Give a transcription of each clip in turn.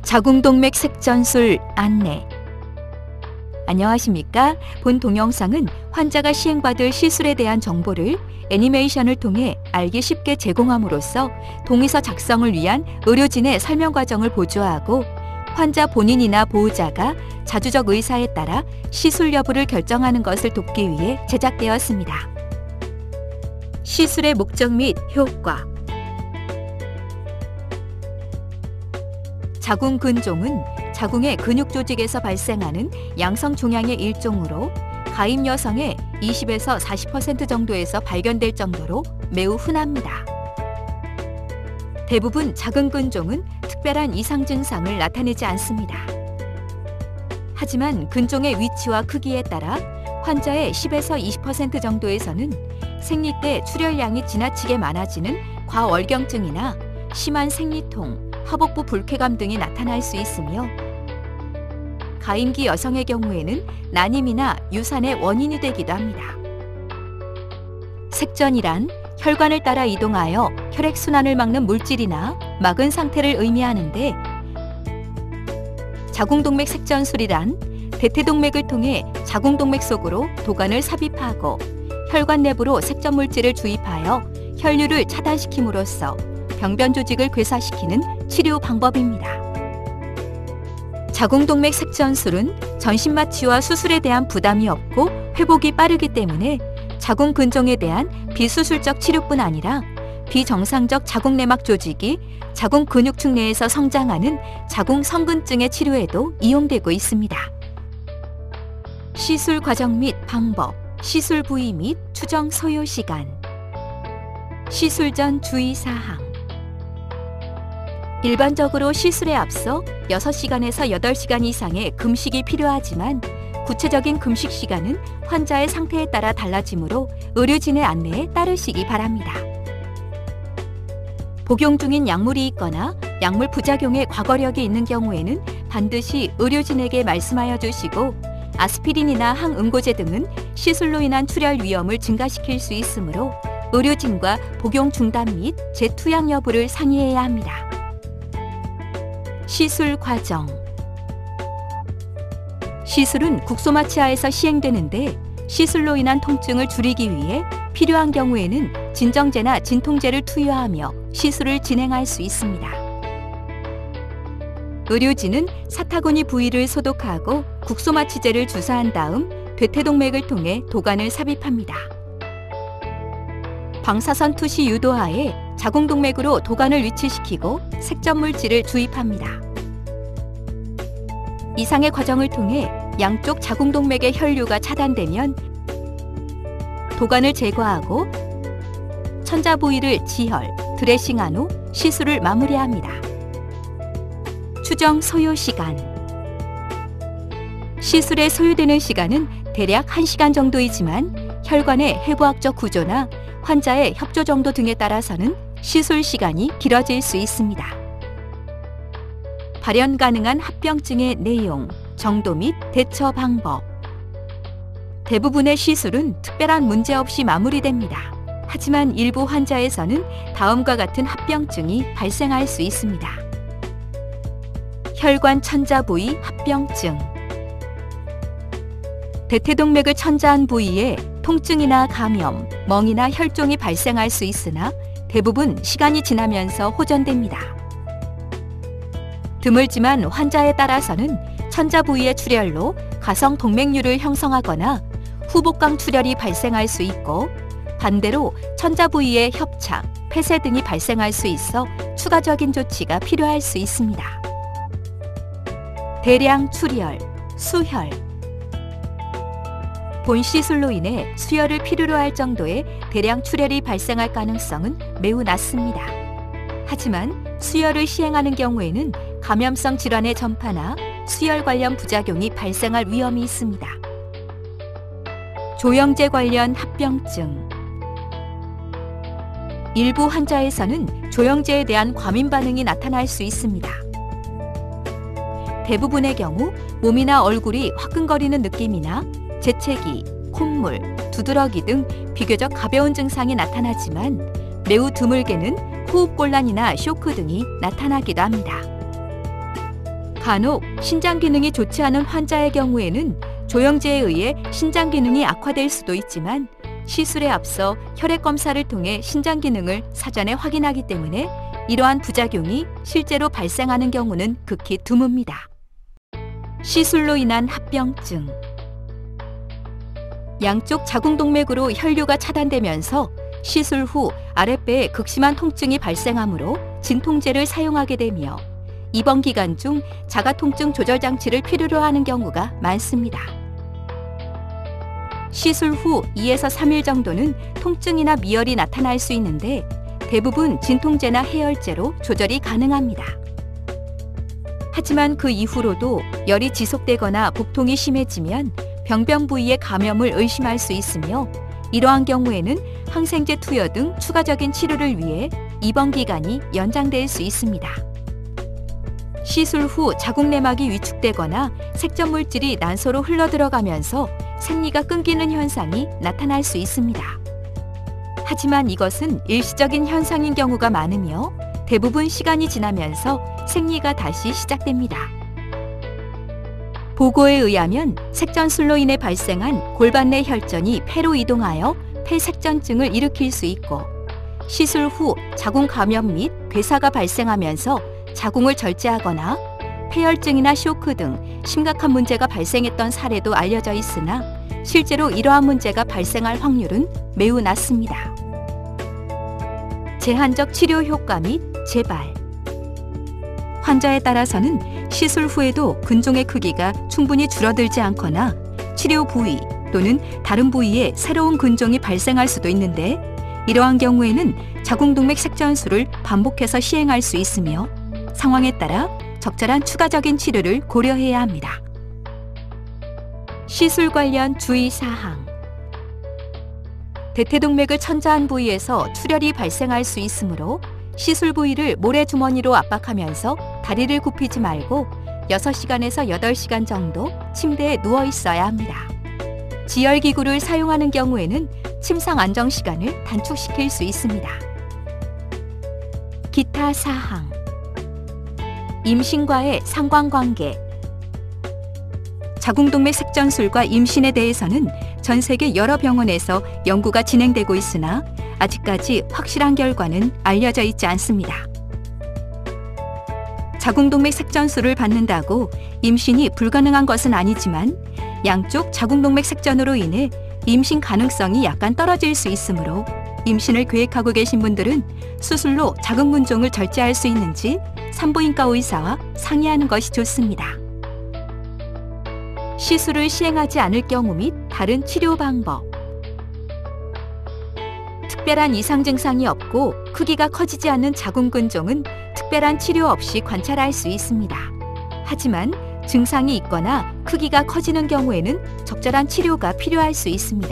자궁동맥 색전술 안내. 안녕하십니까? 본 동영상은 환자가 시행받을 시술에 대한 정보를 애니메이션을 통해 알기 쉽게 제공함으로써 동의서 작성을 위한 의료진의 설명 과정을 보조하고 환자 본인이나 보호자가 자주적 의사에 따라 시술 여부를 결정하는 것을 돕기 위해 제작되었습니다. 시술의 목적 및 효과. 자궁 근종은 자궁의 근육 조직에서 발생하는 양성 종양의 일종으로 가임 여성의 20에서 40% 정도에서 발견될 정도로 매우 흔합니다. 대부분 작은 근종은 특별한 이상 증상을 나타내지 않습니다. 하지만 근종의 위치와 크기에 따라 환자의 10에서 20% 정도에서는 생리 때 출혈량이 지나치게 많아지는 과월경증이나 심한 생리통, 하복부 불쾌감 등이 나타날 수 있으며 가임기 여성의 경우에는 난임이나 유산의 원인이 되기도 합니다. 색전이란 혈관을 따라 이동하여 혈액순환을 막는 물질이나 막은 상태를 의미하는데 자궁동맥 색전술이란 대퇴동맥을 통해 자궁동맥 속으로 도관을 삽입하고 혈관 내부로 색전 물질을 주입하여 혈류를 차단시킴으로써 병변 조직을 괴사시키는 치료 방법입니다. 자궁동맥 색전술은 전신 마취와 수술에 대한 부담이 없고 회복이 빠르기 때문에 자궁 근종에 대한 비수술적 치료뿐 아니라 비정상적 자궁 내막 조직이 자궁 근육층 내에서 성장하는 자궁 성근증의 치료에도 이용되고 있습니다. 시술 과정 및 방법, 시술 부위 및 추정 소요 시간, 시술 전 주의사항. 일반적으로 시술에 앞서 6시간에서 8시간 이상의 금식이 필요하지만 구체적인 금식 시간은 환자의 상태에 따라 달라지므로 의료진의 안내에 따르시기 바랍니다. 복용 중인 약물이 있거나 약물 부작용의 과거력이 있는 경우에는 반드시 의료진에게 말씀하여 주시고 아스피린이나 항응고제 등은 시술로 인한 출혈 위험을 증가시킬 수 있으므로 의료진과 복용 중단 및 재투약 여부를 상의해야 합니다. 시술 과정. 시술은 국소마취하에서 시행되는데 시술로 인한 통증을 줄이기 위해 필요한 경우에는 진정제나 진통제를 투여하며 시술을 진행할 수 있습니다. 의료진은 사타구니 부위를 소독하고 국소마취제를 주사한 다음 대퇴동맥을 통해 도관을 삽입합니다. 방사선 투시 유도하에 자궁동맥으로 도관을 위치시키고 색전 물질을 주입합니다. 이상의 과정을 통해 양쪽 자궁동맥의 혈류가 차단되면 도관을 제거하고 천자 부위를 지혈, 드레싱한 후 시술을 마무리합니다. 추정 소요 시간. 시술에 소요되는 시간은 대략 1시간 정도이지만 혈관의 해부학적 구조나 환자의 협조 정도 등에 따라서는 시술 시간이 길어질 수 있습니다. 발현 가능한 합병증의 내용, 정도 및 대처 방법. 대부분의 시술은 특별한 문제 없이 마무리됩니다. 하지만 일부 환자에서는 다음과 같은 합병증이 발생할 수 있습니다. 혈관 천자 부위 합병증. 대퇴동맥을 천자한 부위에 통증이나 감염, 멍이나 혈종이 발생할 수 있으나 대부분 시간이 지나면서 호전됩니다. 드물지만 환자에 따라서는 천자 부위의 출혈로 가성 동맥류를 형성하거나 후복강 출혈이 발생할 수 있고 반대로 천자 부위의 협착, 폐쇄 등이 발생할 수 있어 추가적인 조치가 필요할 수 있습니다. 대량 출혈, 수혈. 본 시술로 인해 수혈을 필요로 할 정도의 대량 출혈이 발생할 가능성은 매우 낮습니다. 하지만 수혈을 시행하는 경우에는 감염성 질환의 전파나 수혈 관련 부작용이 발생할 위험이 있습니다. 조영제 관련 합병증. 일부 환자에서는 조영제에 대한 과민 반응이 나타날 수 있습니다. 대부분의 경우 몸이나 얼굴이 화끈거리는 느낌이나 재채기, 콧물, 두드러기 등 비교적 가벼운 증상이 나타나지만 매우 드물게는 호흡곤란이나 쇼크 등이 나타나기도 합니다. 간혹 신장 기능이 좋지 않은 환자의 경우에는 조영제에 의해 신장 기능이 악화될 수도 있지만 시술에 앞서 혈액 검사를 통해 신장 기능을 사전에 확인하기 때문에 이러한 부작용이 실제로 발생하는 경우는 극히 드뭅니다. 시술로 인한 합병증. 양쪽 자궁동맥으로 혈류가 차단되면서 시술 후 아랫배에 극심한 통증이 발생하므로 진통제를 사용하게 되며 입원 기간 중 자가통증 조절 장치를 필요로 하는 경우가 많습니다. 시술 후 2에서 3일 정도는 통증이나 미열이 나타날 수 있는데 대부분 진통제나 해열제로 조절이 가능합니다. 하지만 그 이후로도 열이 지속되거나 복통이 심해지면 병변 부위의 감염을 의심할 수 있으며 이러한 경우에는 항생제 투여 등 추가적인 치료를 위해 입원 기간이 연장될 수 있습니다. 시술 후 자궁내막이 위축되거나 색전물질이 난소로 흘러들어가면서 생리가 끊기는 현상이 나타날 수 있습니다. 하지만 이것은 일시적인 현상인 경우가 많으며 대부분 시간이 지나면서 생리가 다시 시작됩니다. 보고에 의하면 색전술로 인해 발생한 골반 내 혈전이 폐로 이동하여 폐색전증을 일으킬 수 있고 시술 후 자궁 감염 및 괴사가 발생하면서 자궁을 절제하거나 폐혈증이나 쇼크 등 심각한 문제가 발생했던 사례도 알려져 있으나 실제로 이러한 문제가 발생할 확률은 매우 낮습니다. 제한적 치료 효과 및 재발. 환자에 따라서는 시술 후에도 근종의 크기가 충분히 줄어들지 않거나 치료 부위 또는 다른 부위에 새로운 근종이 발생할 수도 있는데 이러한 경우에는 자궁동맥 색전술을 반복해서 시행할 수 있으며 상황에 따라 적절한 추가적인 치료를 고려해야 합니다. 시술 관련 주의사항. 대퇴동맥을 천자한 부위에서 출혈이 발생할 수 있으므로 시술 부위를 모래주머니로 압박하면서 다리를 굽히지 말고 6시간에서 8시간 정도 침대에 누워 있어야 합니다. 지혈기구를 사용하는 경우에는 침상 안정 시간을 단축시킬 수 있습니다. 기타 사항. 임신과의 상관관계. 자궁동맥 색전술과 임신에 대해서는 전 세계 여러 병원에서 연구가 진행되고 있으나 아직까지 확실한 결과는 알려져 있지 않습니다. 자궁동맥 색전술을 받는다고 임신이 불가능한 것은 아니지만 양쪽 자궁동맥 색전으로 인해 임신 가능성이 약간 떨어질 수 있으므로 임신을 계획하고 계신 분들은 수술로 자궁근종을 절제할 수 있는지 산부인과 의사와 상의하는 것이 좋습니다. 시술을 시행하지 않을 경우 및 다른 치료 방법. 특별한 이상 증상이 없고 크기가 커지지 않는 자궁근종은 특별한 치료 없이 관찰할 수 있습니다. 하지만 증상이 있거나 크기가 커지는 경우에는 적절한 치료가 필요할 수 있습니다.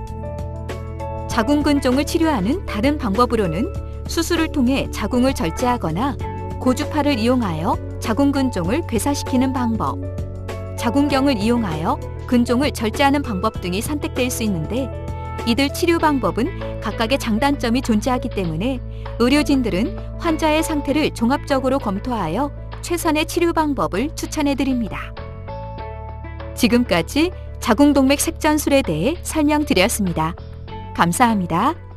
자궁근종을 치료하는 다른 방법으로는 수술을 통해 자궁을 절제하거나 고주파를 이용하여 자궁근종을 괴사시키는 방법, 자궁경을 이용하여 근종을 절제하는 방법 등이 선택될 수 있는데 이들 치료 방법은 각각의 장단점이 존재하기 때문에 의료진들은 환자의 상태를 종합적으로 검토하여 최선의 치료 방법을 추천해 드립니다. 지금까지 자궁동맥 색전술에 대해 설명드렸습니다. 감사합니다.